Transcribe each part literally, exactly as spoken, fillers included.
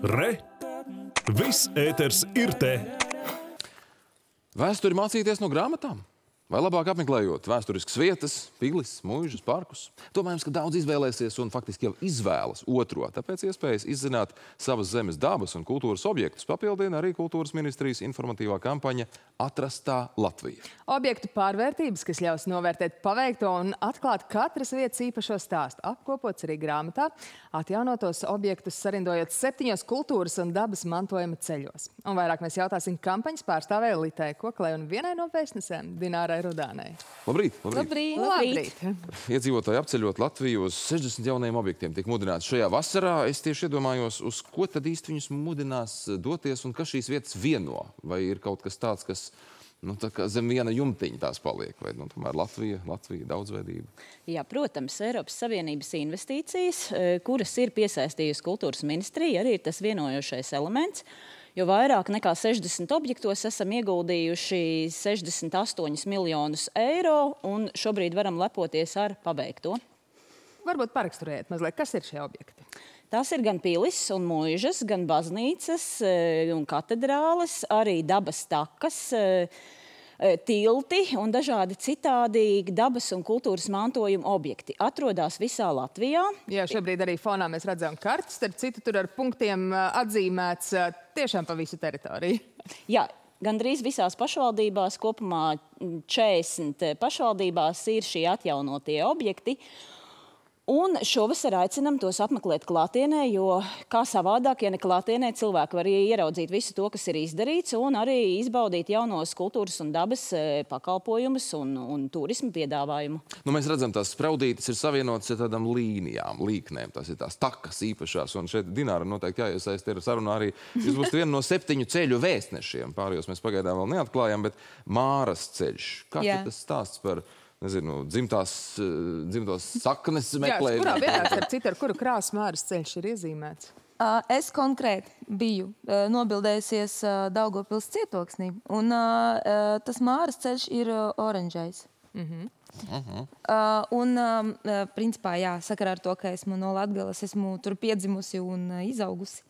Re! Viss ēters ir te! Vēsturi mācīties no grāmatām? Vai labāk apmeklējot vēsturiskas vietas, pilis, muižas, parkus? Domājams, ka daudz izvēlēsies un faktiski jau izvēlas otro, tāpēc iespējas izzināt savas zemes dabas un kultūras objektus papildina arī Kultūras ministrijas informatīvā kampaņa Atrastā Latvija. Objektu pārvērtības, kas ļaus novērtēt paveikto un atklāt katras vietas īpašo stāstu, apkopots arī grāmatā, atjaunotos objektus sarindojot septiņos kultūras un dabas mantojuma ceļos. Un vairāk mēs jautāsim kampaņas pārstāvēja Litai Koklei un vienai no vēstnesēm Dinārai Rudānai. Labrīt, labrīt. Labrīt. Labrīt. Iedzīvotāji apceļot Latviju uz sešdesmit jaunajiem objektiem tiek mudināti šajā vasarā. Es tieši iedomājos, uz ko tad īsti viņus mudinās doties un kas šīs vietas vieno? Vai ir kaut kas tāds, kas nu, tā kā zem viena jumtiņa tās paliek? Vai nu, tomēr Latvija, Latvija daudzveidība? Jā, protams, Eiropas Savienības investīcijas, kuras ir piesaistījusi Kultūras ministrija, arī ir tas vienojošais elements. Jo vairāk nekā sešdesmit objektos esam ieguldījuši sešdesmit astoņus miljonus eiro un šobrīd varam lepoties ar pabeigto. Varbūt paraksturiet mazliet, kas ir šie objekti? Tās ir gan pilis un muižas, gan baznīcas un katedrāles, arī dabas takas, tilti un dažādi citādi dabas un kultūras mantojuma objekti. Atrodas visā Latvijā. Jā, šobrīd arī fonā mēs redzam kartes, starp citu tur ar punktiem atzīmēts tiešām pa visu teritoriju. Jā, gandrīz visās pašvaldībās, kopumā četrdesmit pašvaldībās ir šie atjaunotie objekti. Un šovasar aicinam tos apmeklēt klātienē, jo kā savādāk, ja ne klātienē, cilvēki var ieraudzīt visu to, kas ir izdarīts, un arī izbaudīt jaunos kultūras un dabas pakalpojumus un, un turismu piedāvājumu. Nu, mēs redzam, tās spraudītes ir savienotas ar tādām līnijām, līknēm. Tas ir tās takas īpašās, un šeit Dināra noteikti jāiesaist ir sarunā arī. Jūs būs viena no septiņu ceļu vēstnešiem. Pārējos mēs pagaidām vēl neatklājam, bet Māras ceļš. Kāds ir tas stāsts par nezinu, dzimtās, dzimtos saknes meklējumu? Jā, kurā vietā, starp citu, ar kuru krāsu Māras ceļš ir iezīmēts? Es konkrēti biju nobildējusies Daugavpils cietoksnī, un tas Māras ceļš ir oranžais. Mhm. Uh-huh. Un, principā, jā, sakarā ar to, ka esmu no Latgales, esmu tur piedzimusi un izaugusi.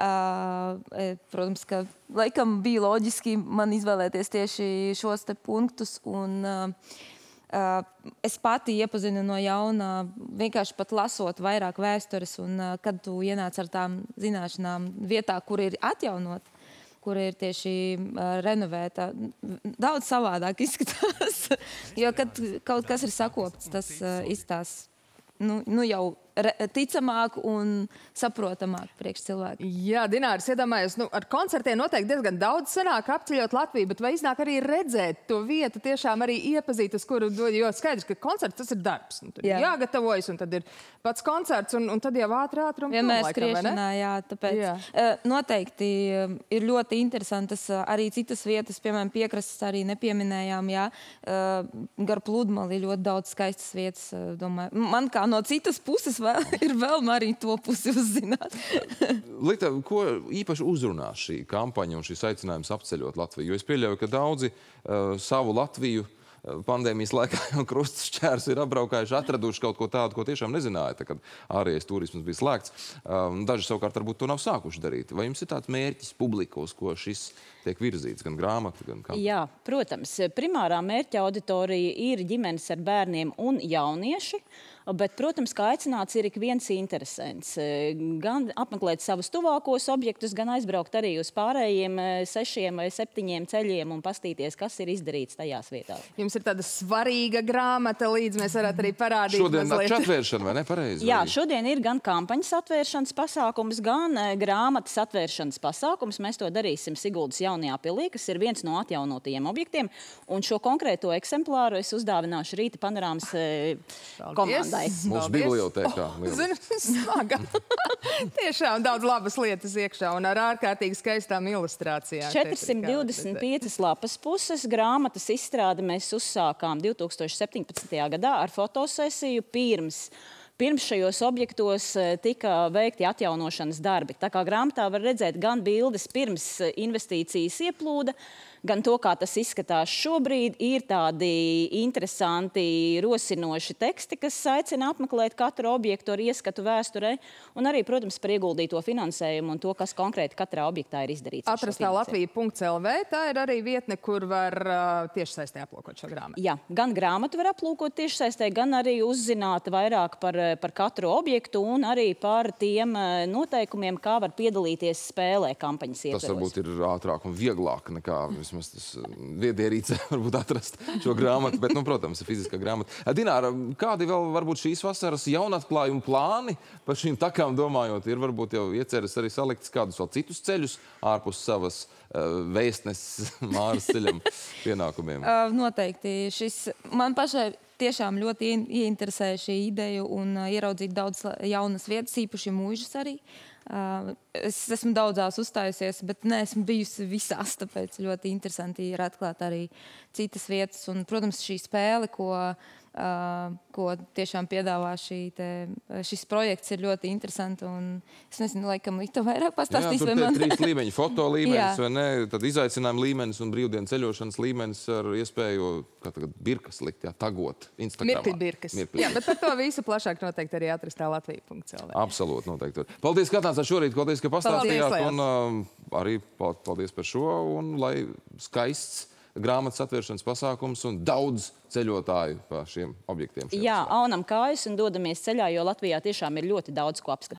Protams, ka laikam bija loģiski man izvēlēties tieši šos te punktus, un Uh, es pati iepazinu no jauna, vienkārši pat lasot vairāk vēstures, un uh, kad tu ienāc ar tām zināšanām vietā, kur ir atjaunot, kur ir tieši uh, renovēta, daudz savādāk izskatās. Jo, kad kaut kas ir sakopts, tas uh, izstās nu, nu jau ticamāk un saprotamāk priekš cilvēku. Jā, Dināras, iedomājos, nu, ar koncertiem noteikti diezgan daudz sanāk apceļot Latviju, bet vai iznāk arī redzēt to vietu, tiešām arī iepazīt, uz kuru, jo skaidrs, ka koncerts tas ir darbs. Un tad jā. Jāgatavojas, un tad ir pats koncerts, un, un tad jau ātri ātri un vienmēr skriešanā, jā, tāpēc jā. Noteikti ir ļoti interesantas arī citas vietas, piemēram, piekrastes arī nepieminējām, jā, gar pludmali ļoti daudz skaistas vietas, domāju. Man kā no citas puses ir vēl arī to pusi uzzināt. Lita, ko īpaši uzrunā šī kampaņa un šis aicinājums apceļot Latviju? Jo es pieļauju, ka daudzi uh, savu Latviju uh, pandēmijas laikā jau krustas šķērs ir apbraukājuši, atraduši kaut ko tādu, ko tiešām nezināja, tā, kad ārējais turisms bija slēgts. Uh, daži savukārt varbūt to nav sākuši darīt. Vai jums ir tāds mērķis publika, uz ko šis tiek virzīts, gan grāmata, gan kampaņa? Jā, protams. Primārā mērķa auditorija ir ģimenes ar bērniem un jaunieši. Bet, protams, kā aicināts ir ik viens interesants. Gan apmeklēt savus tuvākos objektus, gan aizbraukt arī uz pārējiem sešiem vai septiņiem ceļiem un pastīties, kas ir izdarīts tajās vietās. Jums ir tāda svarīga grāmata līdz, mēs varētu arī parādīt. Šodien nakču atvēršana, vai ne? Pareizi? Jā, šodien ir gan kampaņas atvēršanas pasākums, gan grāmatas atvēršanas pasākums. Mēs to darīsim Siguldas jaunajā pilī, kas ir viens no atjaunotajiem objektiem. Un šo konkrēto eksemplāru es uzdāvināšu Rīta panorāmas komandai. Mūsu bibliotēkā. Oh, zinu, smaga. Tiešām daudz labas lietas iekšā un ar ārkārtīgi skaistām ilustrācijām. četrsimt divdesmit piecas lapas puses. Grāmatas izstrādi mēs uzsākām divtūkstoš septiņpadsmitajā gadā ar fotosesiju pirms pirms šajos objektos tika veikti atjaunošanas darbi. Tā kā grāmatā var redzēt gan bildes pirms investīcijas ieplūda, gan to, kā tas izskatās šobrīd. Ir tādi interesanti, rosinoši teksti, kas aicina apmeklēt katru objektu ar ieskatu vēsturē, un arī, protams, par ieguldīto finansējumu un to, kas konkrēti katrā objektā ir izdarīts. Atrastā Latvija punkts L V, tā ir arī vietne, kur var uh, tiešsaistē aplūkot šo grāmatu. Jā, gan grāmatu var aplūkot tiešsaistē, gan arī uzzināt vairāk par, par katru objektu un arī par tiem noteikumiem, kā var piedalīties spēlē kampaņas ietveros. Tas varbūt ir ātrāk un vieglāk nekā vismaz tas viedierīcē varbūt atrast šo grāmatu, bet, nu, protams, ir fiziskā grāmata. Dināra, kādi vēl varbūt šīs vasaras jaunatklājumu plāni par šīm takām domājot? Ir varbūt jau ieceras arī saliktas kādus vēl citus ceļus ārpus savas uh, vēstneses Māras ceļam pienākumiem? Uh, noteikti. Šis man pašai tiešām ļoti ieinteresēja šī ideja un uh, ieraudzīt daudz jaunas vietas, īpaši mūžas arī. Uh, es esmu daudzās uzstājusies, bet neesmu bijusi visās, tāpēc ļoti interesanti ir atklāt arī citas vietas. Un, protams, šī spēle, ko, uh, ko tiešām piedāvā šī te, šis projekts, ir ļoti interesanti. Un es nezinu, laikam, Lita vairāk pastāstīs. Jā, tur man... trīs līmeņi, foto līmenis, vai ne? Tad izaicinājuma līmenis un brīvdienu ceļošanas līmenis ar iespēju, kā tagad, birkas likt, jā, tagot Instagramā. Mirkli birkas. Mirkli. Jā, bet par to visu plašāk noteikti arī atrastā Latvija punkts L V. Absolūti, noteikti. Paldies, Katāns, šorīt, paldies, ka pastāstījāt. Paldies, un uh, arī paldies par šo. Un lai skaists grāmatas atvēršanas pasākums un daudz ceļotāju pa šiem objektiem. Jā, aunam kājas un dodamies ceļā, jo Latvijā tiešām ir ļoti daudz ko apskatīt.